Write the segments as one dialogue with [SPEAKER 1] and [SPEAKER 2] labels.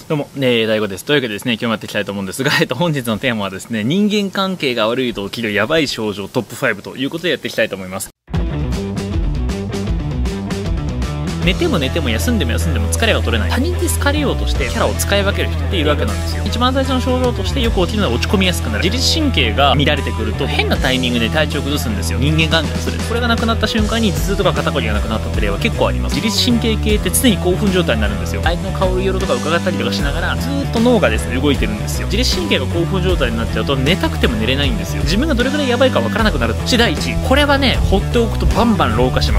[SPEAKER 1] どうも、大悟です。というわけでですね、今日もやっていきたいと思うんですが、本日のテーマはですね、人間関係が悪いと起きるやばい症状トップ5ということでやっていきたいと思います。寝ても休んでも疲れが取れない、他人に好かれようとしてキャラを使い分ける人っているわけなんですよ。一番最初の症状としてよく起きるのは落ち込みやすくなる。自律神経が乱れてくると変なタイミングで体調を崩すんですよ。人間関係のストレス、これがなくなった瞬間に頭痛とか肩こりがなくなったって例は結構あります。自律神経系って常に興奮状態になるんですよ。相手の顔色とか伺ったりとかしながらずーっと脳がですね動いてるんですよ。自律神経が興奮状態になっちゃうと寝たくても寝れないんですよ。自分がどれくらいやばいかわからなくなる。第一、これはね放っておくとバンバン老化します。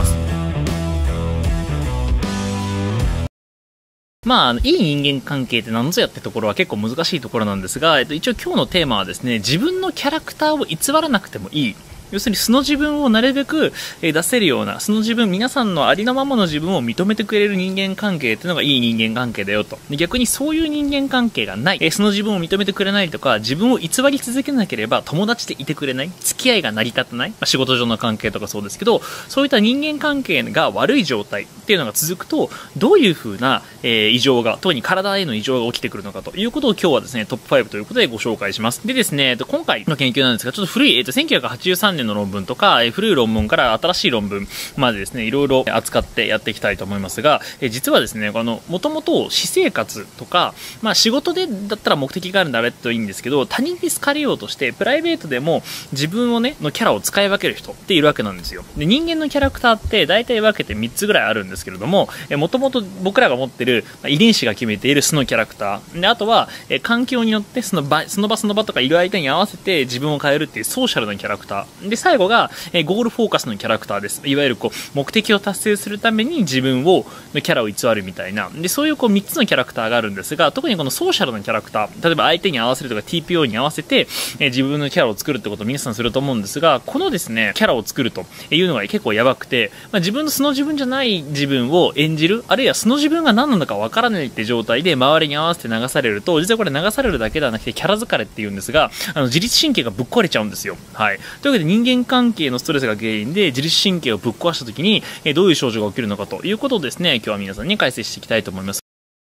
[SPEAKER 1] いい人間関係って何ぞやってところは結構難しいところなんですが、一応今日のテーマはですね、自分のキャラクターを偽らなくてもいい。要するに素の自分をなるべく出せるような、素の自分、皆さんのありのままの自分を認めてくれる人間関係っていうのがいい人間関係だよと。逆にそういう人間関係がない、素の自分を認めてくれないとか、自分を偽り続けなければ友達でいてくれない、付き合いが成り立たない、仕事上の関係とかそうですけど、そういった人間関係が悪い状態っていうのが続くと、どういう風な異常が、特に体への異常が起きてくるのかということを今日はですね、トップ5ということでご紹介します。でですね、今回の研究なんですが、ちょっと古い、1983年の論文とか、古い論文から新しい論文までですね、いろいろ扱ってやっていきたいと思いますが、実はですね、もともと私生活とか、仕事でだったら目的があるんだらといいんですけど、他人に好かれようとして、プライベートでも自分をね、のキャラを使い分ける人っているわけなんですよ。で、人間のキャラクターって大体分けて3つぐらいあるんですけれども、もともと僕らが持ってる遺伝子が決めている素のキャラクター。で、あとは、環境によってその場とかいる相手に合わせて自分を変えるっていうソーシャルなキャラクター。で、最後が、ゴールフォーカスのキャラクターです。いわゆる目的を達成するために自分のキャラを偽るみたいな。で、そういう3つのキャラクターがあるんですが、特にこのソーシャルなキャラクター、例えば相手に合わせるとか TPO に合わせて、自分のキャラを作るってことを皆さんすると思うんですが、このですね、キャラを作るというのが結構やばくて、自分の素の自分じゃない自分を演じる、あるいは素の自分が何なのかわからないって状態で周りに合わせて流されると、実はこれ流されるだけではなくてキャラ疲れっていうんですが、自律神経がぶっ壊れちゃうんですよ。はい。というわけで人間関係のストレスが原因で自律神経をぶっ壊した時にどういう症状が起きるのかということをですね、今日は皆さんに解説していきたいと思います。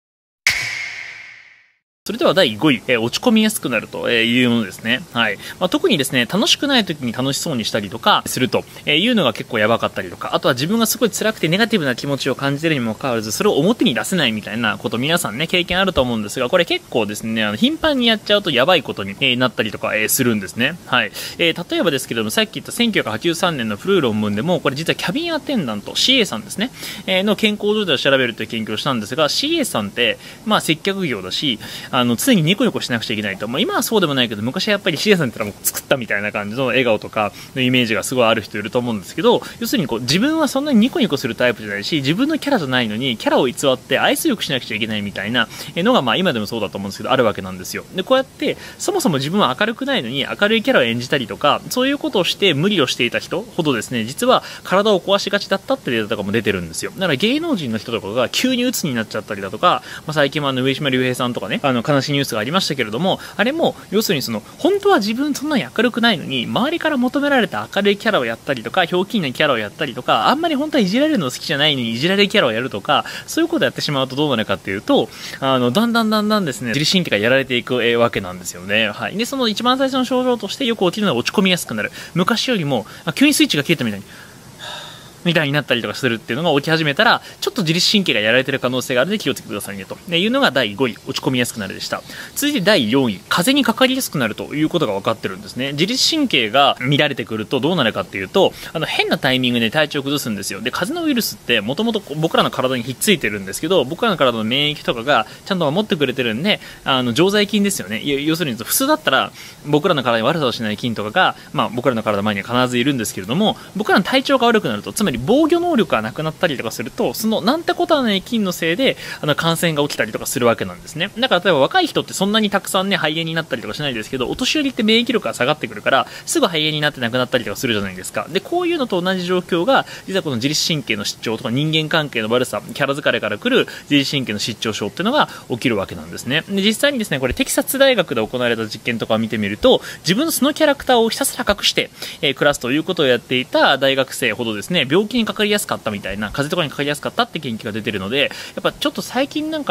[SPEAKER 1] それでは第5位、落ち込みやすくなるというものですね。はい。特にですね、楽しくない時に楽しそうにしたりとかするというのが結構やばかったりとか、あとは自分がすごい辛くてネガティブな気持ちを感じているにもかかわらず、それを表に出せないみたいなこと皆さんね、経験あると思うんですが、これ結構ですね、頻繁にやっちゃうとやばいことになったりとかするんですね。はい。例えばですけれども、さっき言った1983年の古い論文でも、これ実はキャビンアテンダント、CA さんですね、の健康状態を調べるという研究をしたんですが、CA さんって、接客業だし、常にニコニコしなくちゃいけないと。今はそうでもないけど、昔はやっぱり CA さんって言ったらもう作ったみたいな感じの笑顔とかのイメージがすごいある人いると思うんですけど、要するに自分はそんなにニコニコするタイプじゃないし、自分のキャラじゃないのに、キャラを偽って愛想よくしなくちゃいけないみたいなのが、今でもそうだと思うんですけど、あるわけなんですよ。で、こうやって、そもそも自分は明るくないのに、明るいキャラを演じたりとか、そういうことをして無理をしていた人ほどですね、実は体を壊しがちだったってデータとかも出てるんですよ。だから芸能人の人とかが急に鬱になっちゃったりだとか、最近も上島竜兵さんとかね、悲しいニュースがありましたけれども、あれも要するに本当は自分そんなに明るくないのに、周りから求められた明るいキャラをやったりとか、ひょうきんなキャラをやったりとか、あんまり本当はいじられるの好きじゃないのにいじられキャラをやるとか、そういうことをやってしまうとどうなるかっていうと、だんだんですね、自律神経がやられていくわけなんですよね。はい。で、その一番最初の症状としてよく起きるのは落ち込みやすくなる。昔よりも、急にスイッチが切れたみたいになったりとかするっていうのが起き始めたら、ちょっと自律神経がやられている可能性があるので気をつけてくださいねというのが第5位、落ち込みやすくなるでした。続いて第4位、風邪にかかりやすくなるということが分かってるんですね。自律神経が乱れてくるとどうなるかっていうと、変なタイミングで体調を崩すんですよ。で、風邪のウイルスってもともと僕らの体にひっついてるんですけど、僕らの体の免疫とかがちゃんと守ってくれてるんで、常在菌ですよね。要するに普通だったら僕らの体に悪さをしない菌とかが、僕らの体の前には必ずいるんですけれども、僕らの体調が悪くなると、つまり防御能力がなくなったりとかすると、そのなんてことはない菌のせいで感染が起きたりとかするわけなんですね。だから例えば若い人ってそんなにたくさんね肺炎になったりとかしないですけど、お年寄りって免疫力が下がってくるからすぐ肺炎になって亡くなったりとかするじゃないですか。で、こういうのと同じ状況が実はこの自律神経の失調とか人間関係の悪さ、キャラ疲れから来る自律神経の失調症っていうのが起きるわけなんですね。で、実際にですね、これテキサス大学で行われた実験とかを見てみると、自分の素のキャラクターをひたすら隠して、暮らすということをやっていた大学生ほどですね、病気にかかりやすかったみたいな、風邪とかにかかりやすかったって研究が出てるので、やっぱちょっと最近なんか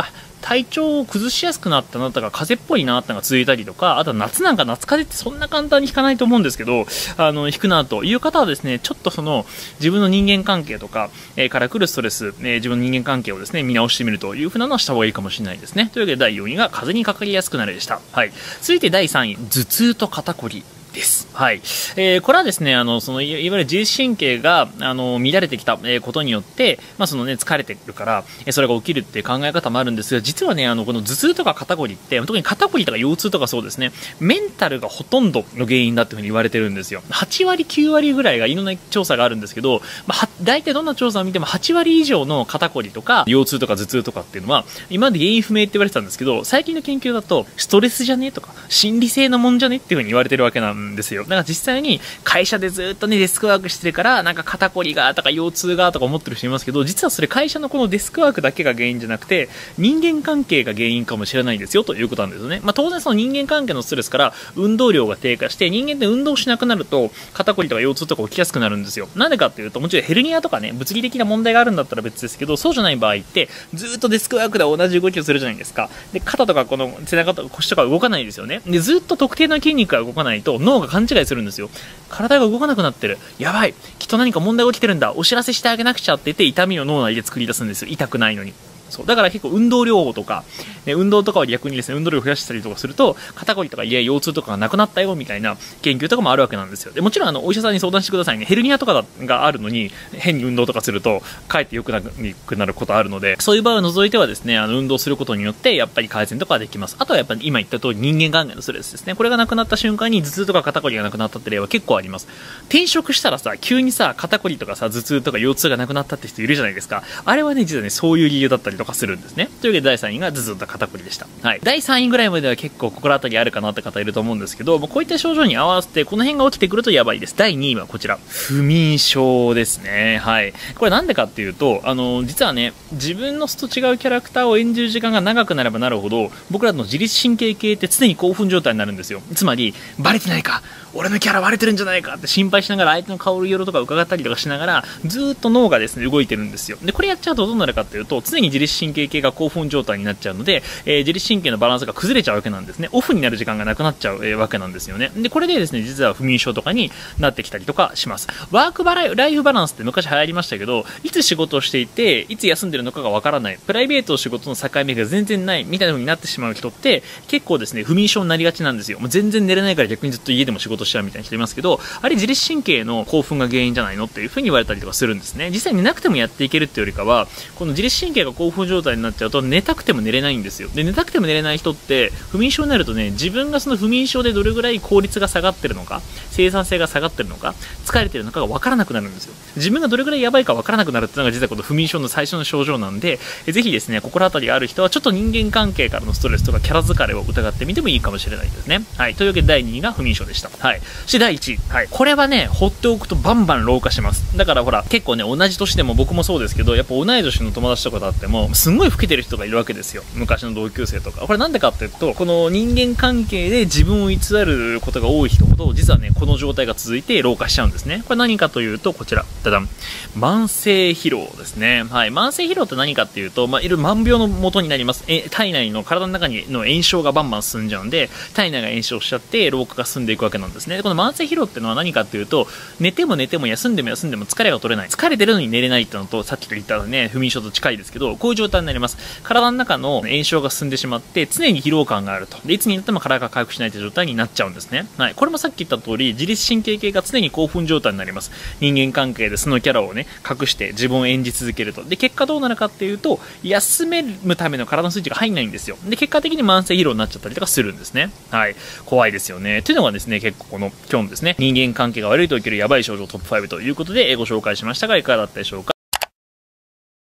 [SPEAKER 1] 体調を崩しやすくなったなとか、風邪っぽいなってのが続いたりとか、あとは夏なんか夏風邪ってそんな簡単にひかないと思うんですけど、ひくなという方はですね、ちょっとその自分の人間関係とか、から来るストレス、自分の人間関係をですね、見直してみるという風なのはした方がいいかもしれないですね。というわけで第4位が風邪にかかりやすくなるでした。はい。続いて第3位、頭痛と肩こりです。はい。これはですね、いわゆる自律神経が、乱れてきたことによって、疲れてるから、それが起きるっていう考え方もあるんですが、実はね、この頭痛とか肩こりって、特に肩こりとか腰痛とかそうですね、メンタルがほとんどの原因だっていうふうに言われてるんですよ。8割、9割ぐらいがいろんな調査があるんですけど、大体どんな調査を見ても8割以上の肩こりとか、腰痛とか頭痛とかっていうのは、今まで原因不明って言われてたんですけど、最近の研究だと、ストレスじゃねとか、心理性のもんじゃねっていうふうに言われてるわけなんですよ。だから実際に会社でずっとね、デスクワークしてるから、なんか肩こりがとか腰痛がとか思ってる人いますけど、実はそれ会社のこのデスクワークだけが原因じゃなくて、人間関係が原因かもしれないですよということなんですよね。当然その人間関係のストレスから運動量が低下して、人間って運動しなくなると、肩こりとか腰痛とか起きやすくなるんですよ。なんでかっていうと、もちろんヘルニアとかね、物理的な問題があるんだったら別ですけど、そうじゃない場合って、ずっとデスクワークで同じ動きをするじゃないですか。で、肩とかこの背中とか腰とか動かないですよね。で、ずっと特定の筋肉が動かないと脳が勘違いするんですよ。体が動かなくなってる。やばい。きっと何か問題が起きてるんだ。お知らせしてあげなくちゃって言って痛みを脳内で作り出すんですよ。痛くないのに。そう。だから結構運動療法とか、運動とかは逆にですね、運動量を増やしたりとかすると、肩こりとか腰痛とかがなくなったよみたいな研究とかもあるわけなんですよ。でもちろんお医者さんに相談してくださいね。ヘルニアとかがあるのに、変に運動とかすると、かえって良くなることあるので、そういう場合を除いてはですね、運動することによって、やっぱり改善とかはできます。あとはやっぱり今言った通り人間関係のストレスですね。これがなくなった瞬間に頭痛とか肩こりがなくなったって例は結構あります。転職したらさ、急にさ、肩こりとかさ、頭痛とか腰痛がなくなったって人いるじゃないですか。あれはね、実はね、そういう理由だったりとかするんですね。というわけで第3位が頭痛と肩こりでした。はい。第3位ぐらいまでは結構心当たりあるかなって方いると思うんですけど、こういった症状に合わせてこの辺が起きてくるとやばいです。第2位はこちら。不眠症ですね。はい。これなんでかっていうと、実はね、自分の素と違うキャラクターを演じる時間が長くなればなるほど、僕らの自律神経系って常に興奮状態になるんですよ。つまり、バレてないか俺のキャラ割れてるんじゃないかって心配しながら相手の顔色とか伺ったりとかしながらずーっと脳がですね動いてるんですよ。でこれやっちゃうとどうなるかっていうと常に自律神経系が興奮状態になっちゃうので、自律神経のバランスが崩れちゃうわけなんですね。オフになる時間がなくなっちゃう、わけなんですよね。でこれでですね実は不眠症とかになってきたりとかします。ワークライフバランスって昔流行りましたけど、いつ仕事をしていていつ休んでるのかがわからない、プライベートと仕事の境目が全然ないみたいな風になってしまう人って結構ですね不眠症になりがちなんですよ。もう全然寝れないから逆にずっと家でも仕事しちゃうみたいな人いますけど、あれ自律神経の興奮が原因じゃないのっていう風に言われたりとかするんですね。実際寝なくてもやっていけるっていうよりかは、この自律神経が興奮状態になっちゃうと寝たくても寝れないんですよ。で寝たくても寝れない人って不眠症になるとね、自分がその不眠症でどれぐらい効率が下がってるのか、生産性が下がってるのか、疲れてるのかが分からなくなるんですよ。自分がどれぐらいやばいか分からなくなるっていうのが実はこの不眠症の最初の症状なんで、ぜひですね心当たりがある人はちょっと人間関係からのストレスとかキャラ疲れを疑ってみてもいいかもしれないですね。はい。というわけで第2位が不眠症でした。はい。そして第1位。はい。これはね、放っておくとバンバン老化します。だからほら、結構ね、同じ年でも僕もそうですけど、やっぱ同い年の友達とかだっても、すんごい老けてる人がいるわけですよ。昔の同級生とか。これなんでかっていうと、この人間関係で自分を偽ることが多い人ほど、実はね、この状態が続いて老化しちゃうんですね。これ何かというと、こちら。ダダン。慢性疲労ですね。はい。慢性疲労って何かっていうと、いろいろ万病の元になります。体内の体の中にの炎症がバンバン進んじゃうんで、体内が炎症しちゃって老化が進んでいくわけなんですね。でこの慢性疲労ってのは何かっていうと、寝ても休んでも疲れが取れない。疲れてるのに寝れないってのと、さっきと言ったね、不眠症と近いですけど、こういう状態になります。体の中の炎症が進んでしまって、常に疲労感があると。で、いつになっても体が回復しないという状態になっちゃうんですね。はい。これもさっき言った通り、自律神経系が常に興奮状態になります。人間関係でそのキャラをね、隠して自分を演じ続けると。で、結果どうなるかっていうと、休めるための体のスイッチが入んないんですよ。で、結果的に慢性疲労になっちゃったりとかするんですね。はい。怖いですよね。というのがですね、結構この今日のですね、人間関係が悪いと起きるやばい症状トップ5ということでご紹介しましたが、いかがだったでしょうか。